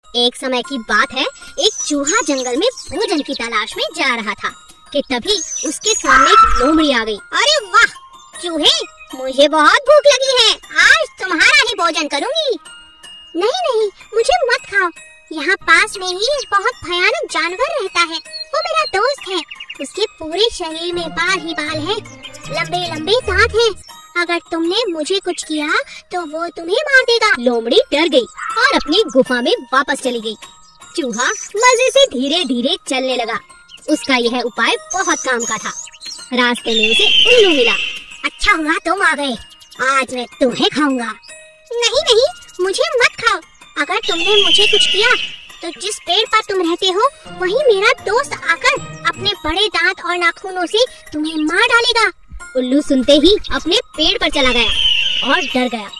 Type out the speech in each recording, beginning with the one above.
एक समय की बात है, एक चूहा जंगल में भोजन की तलाश में जा रहा था कि तभी उसके सामने एक लोमड़ी आ गई। अरे वाह चूहे, मुझे बहुत भूख लगी है, आज तुम्हारा ही भोजन करूंगी। नहीं नहीं, मुझे मत खाओ, यहाँ पास में ही एक बहुत भयानक जानवर रहता है, वो मेरा दोस्त है। उसके पूरे शरीर में बाल ही बाल हैं, लंबे लंबे दांत हैं। अगर तुमने मुझे कुछ किया तो वो तुम्हें मार देगा। लोमड़ी डर गई और अपनी गुफा में वापस चली गई। चूहा मजे से धीरे धीरे चलने लगा। उसका यह उपाय बहुत काम का था। रास्ते में उसे उल्लू मिला। अच्छा हुआ तुम आ गए, आज मैं तुम्हें खाऊंगा। नहीं नहीं, मुझे मत खाओ। अगर तुमने मुझे कुछ किया तो जिस पेड़ पर तुम रहते हो वहीं मेरा दोस्त आकर अपने बड़े दांत और नाखूनों से तुम्हें मार डालेगा। उल्लू सुनते ही अपने पेड़ पर चला गया और डर गया।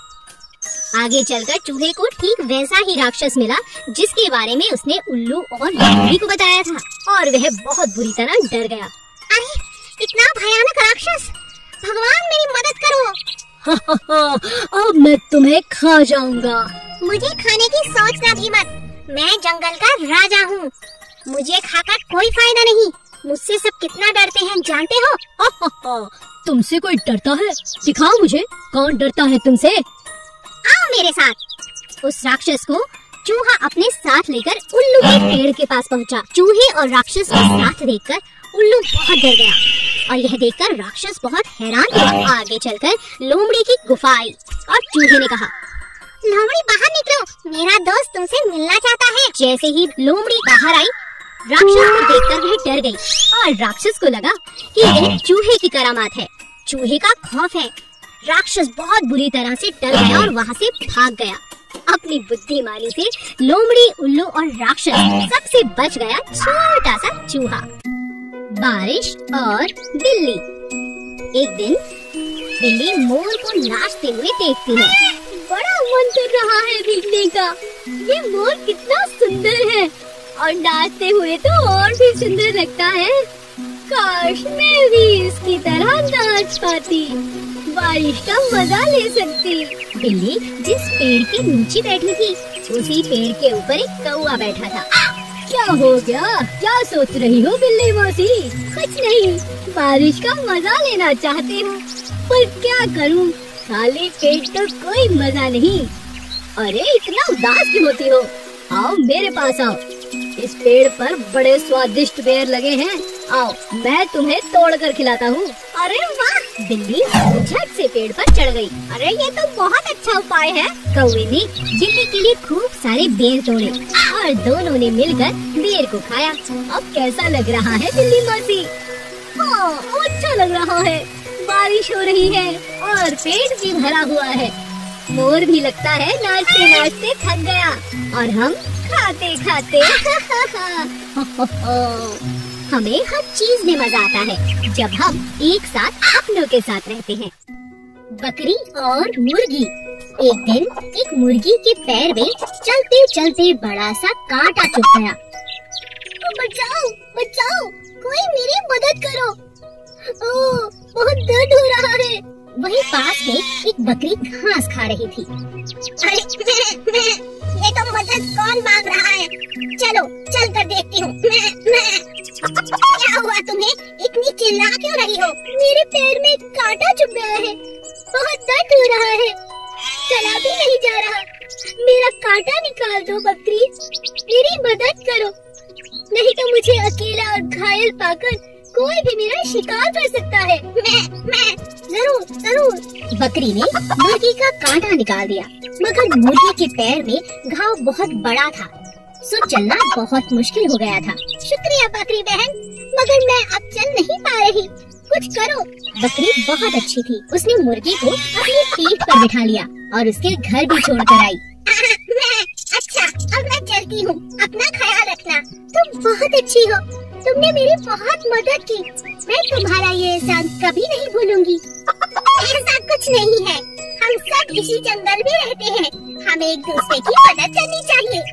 आगे चलकर चूहे को ठीक वैसा ही राक्षस मिला जिसके बारे में उसने उल्लू और लोमड़ी को बताया था, और वह बहुत बुरी तरह डर गया। अरे इतना भयानक राक्षस, भगवान मेरी मदद करो। अब मैं तुम्हें खा जाऊंगा। मुझे खाने की सोचना भी मत, मैं जंगल का राजा हूँ, मुझे खाकर कोई फायदा नहीं। मुझसे सब कितना डरते हैं जानते हो? तुमसे कोई डरता है? दिखाओ मुझे, कौन डरता है तुमसे? आओ मेरे साथ। उस राक्षस को चूहा अपने साथ लेकर उल्लू के पेड़ के पास पहुंचा। चूहे और राक्षस को साथ देखकर उल्लू बहुत डर गया और यह देखकर राक्षस बहुत हैरान हुआ। आगे चलकर लोमड़ी की गुफा आई और चूहे ने कहा, लोमड़ी बाहर निकलो, मेरा दोस्त तुमसे मिलना चाहता है। जैसे ही लोमड़ी बाहर आई, राक्षस को देखकर वह डर गई और राक्षस को लगा कि यह चूहे की करामात है। चूहे का खौफ है। राक्षस बहुत बुरी तरह से डर गया और वहाँ से भाग गया। अपनी बुद्धिमानी से लोमड़ी, उल्लू और राक्षस सबसे बच गया छोटा सा चूहा। बारिश और बिल्ली। एक दिन बिल्ली मोर को नाचते हुए देखती है। बड़ा मन कर रहा है देखने का, ये मोर कितना सुंदर है और नाचते हुए तो और भी सुंदर लगता है। काश मैं भी इसकी तरह नाच पाती, बारिश का मजा ले सकती। बिल्ली जिस पेड़ के नीचे बैठी थी उसी पेड़ के ऊपर एक कौआ बैठा था। क्या हो गया? क्या सोच रही हो बिल्ली मौसी? कुछ नहीं, बारिश का मजा लेना चाहती हूँ, पर क्या करूँ, खाली पेट तो कोई मजा नहीं। अरे इतना उदास क्यों होती हो? आओ मेरे पास आओ, इस पेड़ पर बड़े स्वादिष्ट बेर लगे हैं, आओ मैं तुम्हें तोड़कर खिलाता हूँ। अरे वाह! बिल्ली झट से पेड़ पर चढ़ गई। अरे ये तो बहुत अच्छा उपाय है। कौवे ने बिल्ली के लिए खूब सारे बेर तोड़े और दोनों ने मिलकर बेर को खाया। अब कैसा लग रहा है बिल्ली मौसी? हाँ, अच्छा लग रहा है। बारिश हो रही है और पेट भी भरा हुआ है। मोर भी लगता है नाचते नाचते थक गया और हम खाते खाते हमें हर चीज में मजा आता है जब हम एक साथ अपनों के साथ रहते हैं। बकरी और मुर्गी। एक दिन एक मुर्गी के पैर में चलते चलते बड़ा सा कांटा चुभ गया। बचाओ बचाओ, कोई मेरी मदद करो, ओह बहुत दर्द हो रहा है। वही पास में एक बकरी घास खा रही थी। अरे ये तो मदद कौन मांग रहा है? चलो चल कर देखती हूँ। क्या हुआ तुम्हें? इतनी चिल्ला क्यों रही हो? मेरे पैर में कांटा चुभ गया है, बहुत दर्द हो रहा है, चला भी नहीं जा रहा। मेरा कांटा निकाल दो बकरी, मेरी मदद करो, नहीं तो मुझे अकेला और घायल पाकर कोई भी मेरा शिकार कर सकता है। मैं जरूर जरूर। बकरी ने मुर्गी का कांटा निकाल दिया, मगर मुर्गी के पैर में घाव बहुत बड़ा था, सो चलना बहुत मुश्किल हो गया था। शुक्रिया बकरी बहन, मगर मैं अब चल नहीं पा रही, कुछ करो। बकरी बहुत अच्छी थी, उसने मुर्गी को अपनी पीठ पर बिठा लिया और उसके घर भी छोड़ कर आई। अच्छा, अब मैं चलती हूँ, अपना ख्याल रखना। तुम बहुत अच्छी हो, तुमने मेरी बहुत मदद की, मैं तुम्हारा ये एहसान कभी नहीं भूलूंगी। ऐसा कुछ नहीं है, हम सब इसी जंगल में रहते हैं, हमें एक दूसरे की मदद करनी चाहिए।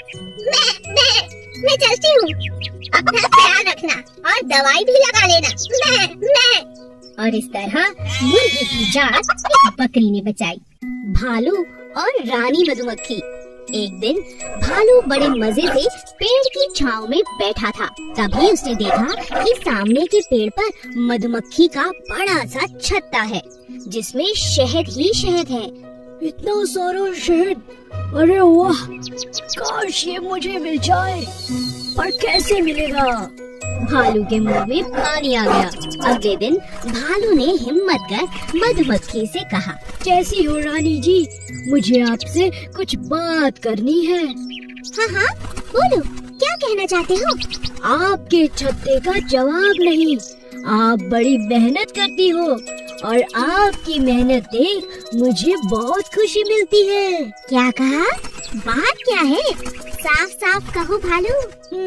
मैं चलती हूँ, अपना ख्याल रखना और दवाई भी लगा लेना। मैं और इस तरह मुर्गी की जान एक बकरी ने बचाई। भालू और रानी मधुमक्खी। एक दिन भालू बड़े मजे से पेड़ की छांव में बैठा था। तभी उसने देखा कि सामने के पेड़ पर मधुमक्खी का बड़ा सा छत्ता है जिसमें शहद ही शहद है। इतना सारा शहद, अरे वाह, काश ये मुझे मिल जाए, पर कैसे मिलेगा? भालू के मुंह में पानी आ गया। अगले दिन भालू ने हिम्मत कर मधुमक्खी से कहा, कैसी हो रानी जी, मुझे आपसे कुछ बात करनी है। हाँ हाँ बोलो, क्या कहना चाहते हो? आपके छत्ते का जवाब नहीं। आप बड़ी मेहनत करती हो और आपकी मेहनत देख मुझे बहुत खुशी मिलती है। क्या कहा? बात क्या है? साफ साफ कहो भालू।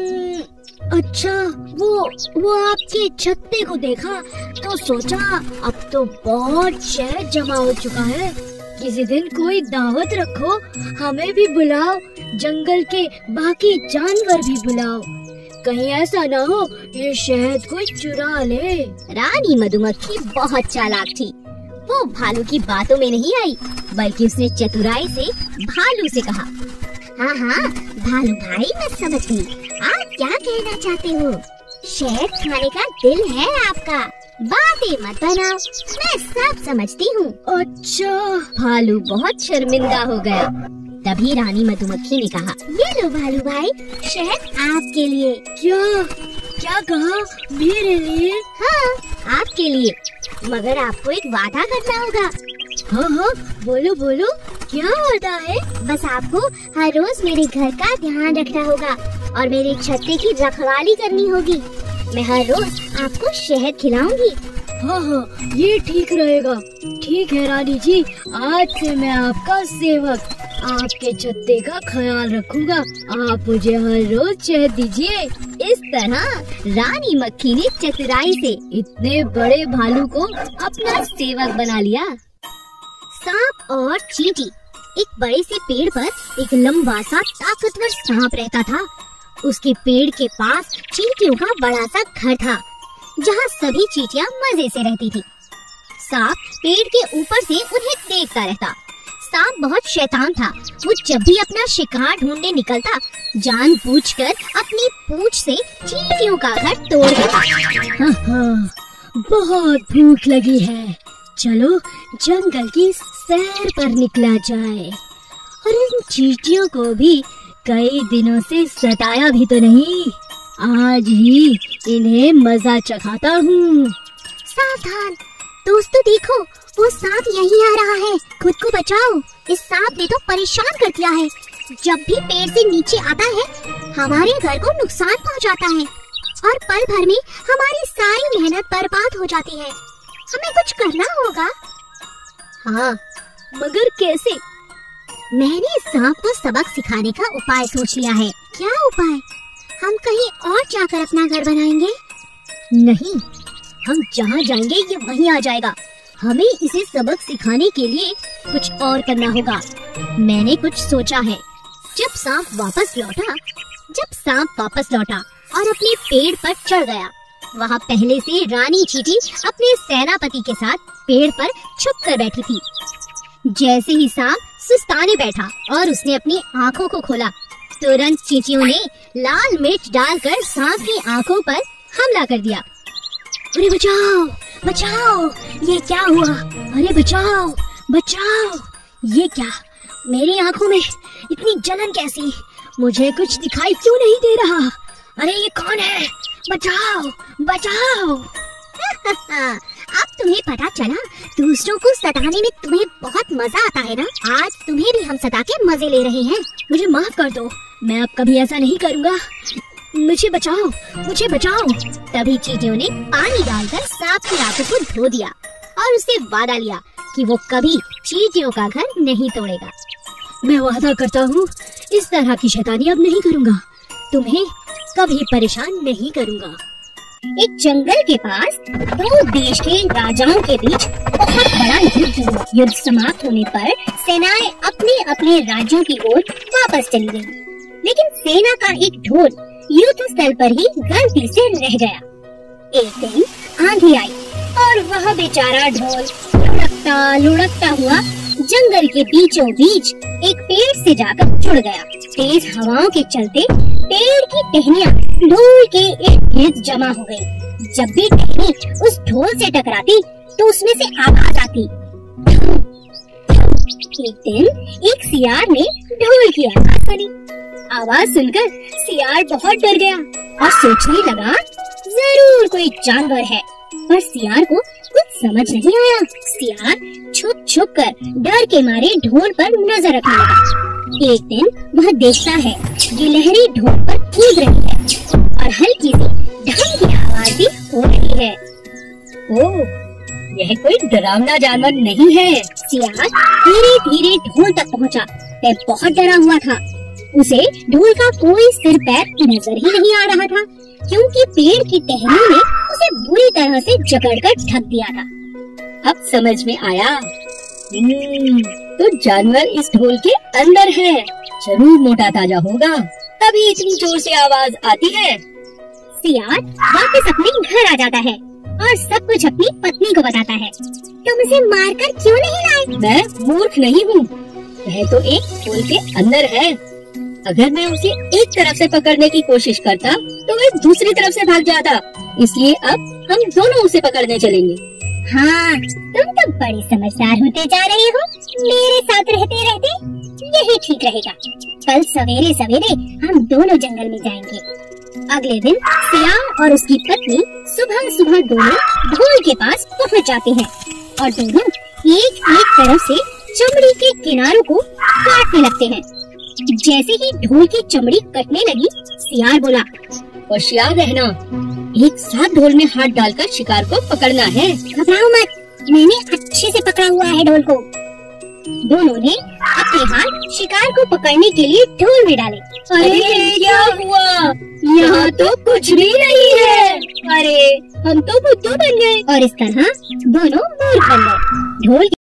अच्छा, वो आपके छत्ते को देखा तो सोचा अब तो बहुत शहद जमा हो चुका है, किसी दिन कोई दावत रखो, हमें भी बुलाओ, जंगल के बाकी जानवर भी बुलाओ, कहीं ऐसा ना हो ये शहद कोई चुरा ले। रानी मधुमक्खी बहुत चालाक थी। वो भालू की बातों में नहीं आई, बल्कि उसने चतुराई से भालू से कहा, हाँ हाँ भालू भाई, मैं समझ गई, आप क्या कहना चाहते हो। शहद खाने का दिल है आपका, बातें मत बनाओ, मैं सब समझती हूँ। अच्छा। भालू बहुत शर्मिंदा हो गया। तभी रानी मधुमक्खी ने कहा, ये लो भालू भाई, शहद आपके लिए। क्या कहा? मेरे लिए? हाँ, आपके लिए, मगर आपको एक वादा करना होगा। हाँ, बोलो बोलो, क्या वादा है? बस आपको हर रोज मेरे घर का ध्यान रखना होगा और मेरे छत्ते की रखवाली करनी होगी। मैं हर रोज आपको शहद खिलाऊंगी। हाँ, ये ठीक रहेगा। ठीक है रानी जी, आज से मैं आपका सेवक, आपके छत्ते का ख्याल रखूंगा। आप मुझे हर रोज शहद दीजिए। इस तरह रानी मक्खी ने चतुराई से इतने बड़े भालू को अपना सेवक बना लिया। सांप और चींटी। एक बड़े से पेड़ पर एक लंबा सा ताकतवर सांप रहता था। उसके पेड़ के पास चींटियों का बड़ा सा घर था, जहाँ सभी चींटियाँ मजे से रहती थी। सांप पेड़ के ऊपर से उन्हें देखता रहता। सांप बहुत शैतान था। वो जब भी अपना शिकार ढूंढने निकलता, जानबूझकर अपनी पूंछ से चींटियों का घर तोड़ देता। हाँ, बहुत भूख लगी है, चलो जंगल की सैर पर निकला जाए। और इन चींटियों को भी कई दिनों से सताया भी तो नहीं, आज ही इन्हें मजा चखाता हूँ। सावधान दोस्तों, देखो वो सांप यही आ रहा है, खुद को बचाओ। इस सांप ने तो परेशान कर दिया है। जब भी पेड़ से नीचे आता है, हमारे घर को नुकसान पहुंचाता है और पल भर में हमारी सारी मेहनत बर्बाद हो जाती है। हमें कुछ करना होगा। हाँ, मगर कैसे? मैंने इस सांप को सबक सिखाने का उपाय सोच लिया है। क्या उपाय? हम कहीं और जाकर अपना घर बनाएंगे? नहीं, हम जहाँ जाएंगे ये वहीं आ जाएगा। हमें इसे सबक सिखाने के लिए कुछ और करना होगा। मैंने कुछ सोचा है। जब सांप वापस लौटा और अपने पेड़ पर चढ़ गया, वहाँ पहले से रानी चींटी अपने सेनापति के साथ पेड़ पर छुप कर बैठी थी। जैसे ही सांप सुस्ताने बैठा और उसने अपनी आँखों को खोला, तुरंत चींटियों ने लाल मिर्च डालकर सांप की आँखों पर हमला कर दिया। अरे बचाओ बचाओ, ये क्या हुआ? अरे बचाओ बचाओ, ये क्या? मेरी आँखों में इतनी जलन कैसी? मुझे कुछ दिखाई क्यों नहीं दे रहा? अरे ये कौन है? बचाओ बचाओ। अब तुम्हें पता चला, दूसरों को सताने में तुम्हें बहुत मजा आता है ना? आज तुम्हें भी हम सता के मजे ले रहे हैं। मुझे माफ कर दो, मैं अब कभी ऐसा नहीं करूँगा। मुझे बचाओ, मुझे बचाओ। तभी चींटियों ने पानी डालकर सांप की आंखों को धो दिया और उससे वादा लिया कि वो कभी चींटियों का घर नहीं तोड़ेगा। मैं वादा करता हूँ, इस तरह की शैतानी अब नहीं करूँगा, तुम्हें कभी परेशान नहीं करूँगा। एक जंगल के पास दो देश के राजाओं के बीच बहुत बड़ा युद्ध हुआ। युद्ध समाप्त होने पर सेनाएं अपने अपने राज्यों की ओर वापस चली गयी, लेकिन सेना का एक ढोल युद्ध स्थल पर ही गलती से रह गया। एक दिन आंधी आई और वह बेचारा ढोल लुढ़कता हुआ जंगल के बीचों बीच एक पेड़ से जाकर जुड़ गया। तेज हवाओं के चलते पेड़ की टहनियाँ ढोल के इर्द गिर्द जमा हो गई। जब भी टहनी उस ढोल से टकराती तो उसमें से आवाज आती। एक दिन एक सियार ने ढोल की आवाज सुनी। आवाज सुनकर सियार बहुत डर गया और सोचने लगा जरूर कोई जानवर है, पर सियार को कुछ समझ नहीं आया। सियार छुप छुप कर डर के मारे ढोल पर नजर रखने लगा। एक दिन वह देखता है गिलहरी ढोल पर कूद रही है और हल्की सी ढम की आवाज भी हो रही है। ओह, यह कोई डरावना जानवर नहीं है। सियार धीरे धीरे ढोल तक पहुंचा। वह बहुत डरा हुआ था। उसे ढोल का कोई सिर पैर नजर ही नहीं आ रहा था, क्योंकि पेड़ की टहनियों ने उसे बुरी तरह से जकड़कर ढक दिया था। अब समझ में आया, तो जानवर इस ढोल के अंदर है। जरूर मोटा ताजा होगा, तभी इतनी जोर से आवाज आती है। सियार वापस अपने घर आ जाता है और सब कुछ अपनी पत्नी को बताता है। तुम उसे मारकर क्यों नहीं लाए? मैं मूर्ख नहीं हूँ, वह तो एक ढोल के अंदर है। अगर मैं उसे एक तरफ से पकड़ने की कोशिश करता तो वह दूसरी तरफ से भाग जाता, इसलिए अब हम दोनों उसे पकड़ने चलेंगे। हाँ, तुम तो बड़े समझदार होते जा रहे हो। मेरे साथ रहते रहते यही ठीक रहेगा। कल सवेरे सवेरे हम दोनों जंगल में जाएंगे। अगले दिन सियार और उसकी पत्नी सुबह सुबह दोनों ढोल के पास पहुंच जाते हैं और दोनों एक एक तरफ से चमड़ी के किनारों को काटने लगते हैं। जैसे ही ढोल की चमड़ी कटने लगी, सियार बोला, होशियार रहना, एक साथ ढोल में हाथ डालकर शिकार को पकड़ना है। घबराओ मत, मैंने अच्छे से पकड़ा हुआ है ढोल को। दोनों ने अपने हाथ शिकार को पकड़ने के लिए ढोल में डाले। अरे क्या हुआ? यहाँ तो कुछ भी नहीं है। अरे हम तो बुद्धू बन गए। और इस तरह दोनों मूर्ख बन गए। ढोल